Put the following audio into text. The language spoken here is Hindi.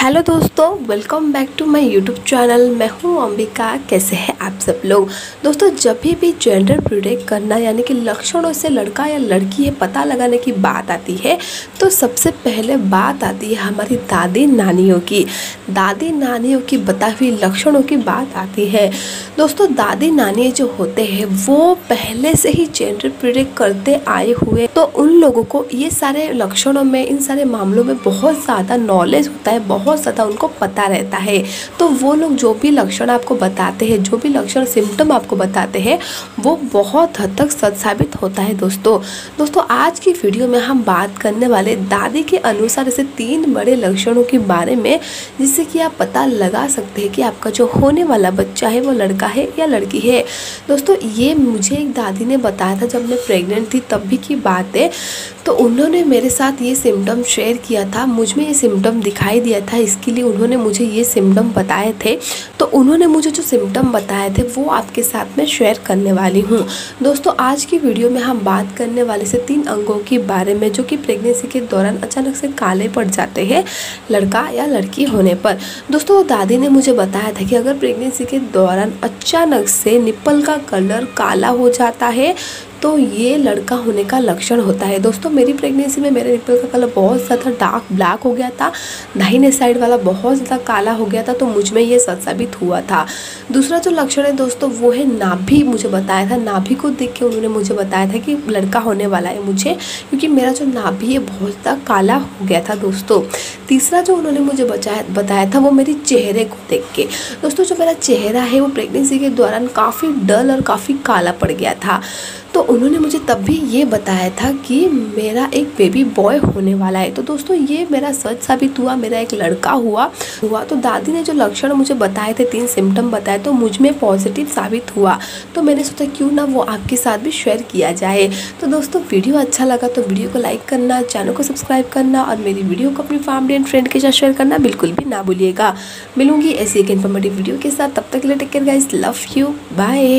हेलो दोस्तों, welcome back to my YouTube channel. मैं हूं अंबिका। कैसे हैं आप सब लोग। दोस्तों, जब भी जेंडर प्रिडिक्ट करना यानी कि लक्षणों से लड़का या लड़की है पता लगाने की बात आती है तो सबसे पहले बात आती है हमारी दादी नानियों की। दादी नानियों की बताई हुई लक्षणों की बात आती है। दोस्तों, दादी नानी जो होते हैं वो पहले से ही जेंडर प्रिडिक्ट करते आए हुए, तो उन लोगों को ये सारे लक्षणों में, इन सारे मामलों में बहुत ज़्यादा नॉलेज होता है, बहुत ज़्यादा उनको पता रहता है। तो वो लोग जो भी लक्षण आपको बताते हैं, जो भी लक्षण सिम्टम आपको बताते हैं, वो बहुत हद तक सच साबित होता है। दोस्तों आज की वीडियो में हम बात करने वाले दादी के अनुसार ऐसे 3 बड़े लक्षणों के बारे में, जिससे कि आप पता लगा सकते हैं कि आपका जो होने वाला बच्चा है वो लड़का है या लड़की है। दोस्तों, ये मुझे एक दादी ने बताया था जब मैं प्रेग्नेंट थी, तब भी की बात है। तो उन्होंने मेरे साथ ये सिम्टम शेयर किया था, मुझ में ये सिम्टम दिखाई दिया था, इसके लिए उन्होंने मुझे ये सिम्टम बताए थे। तो उन्होंने मुझे जो सिम्टम बताए थे वो आपके साथ में शेयर करने वाली हूँ। दोस्तों, आज की वीडियो में हम बात करने वाले से 3 अंगों के बारे में जो कि प्रेगनेंसी के दौरान अचानक से काले पड़ जाते हैं लड़का या लड़की होने पर। दोस्तों, दादी ने मुझे बताया था कि अगर प्रेगनेंसी के दौरान अचानक से निप्पल का कलर काला हो जाता है तो ये लड़का होने का लक्षण होता है। दोस्तों, मेरी प्रेगनेंसी में मेरे निप्पल का कलर बहुत ज़्यादा डार्क ब्लैक हो गया था, दाहिने साइड वाला बहुत ज़्यादा काला हो गया था, तो मुझ में ये सच साबित हुआ था। दूसरा जो लक्षण है दोस्तों वो है नाभि। मुझे बताया था, नाभि को देख के उन्होंने मुझे बताया था कि लड़का होने वाला है मुझे, क्योंकि मेरा जो नाभि है बहुत ज़्यादा काला हो गया था। दोस्तों, तीसरा जो उन्होंने मुझे बताया था वो मेरी चेहरे को देख के। दोस्तों, जो मेरा चेहरा है वो प्रेगनेंसी के दौरान काफ़ी डल और काफ़ी काला पड़ गया था। तो उन्होंने मुझे तब भी ये बताया था कि मेरा एक बेबी बॉय होने वाला है। तो दोस्तों, ये मेरा सच साबित हुआ, मेरा एक लड़का हुआ। तो दादी ने जो लक्षण मुझे बताए थे, 3 सिम्टम बताए, तो मुझ में पॉजिटिव साबित हुआ। तो मैंने सोचा क्यों ना वो आपके साथ भी शेयर किया जाए। तो दोस्तों, वीडियो अच्छा लगा तो वीडियो को लाइक करना, चैनल को सब्सक्राइब करना और मेरी वीडियो को अपनी फैमिली एंड फ्रेंड के साथ शेयर करना बिल्कुल भी ना भूलिएगा। मिलूंगी ऐसी एक इन्फॉर्मेटिव वीडियो के साथ, तब तक के लिए take care guys, love you, bye.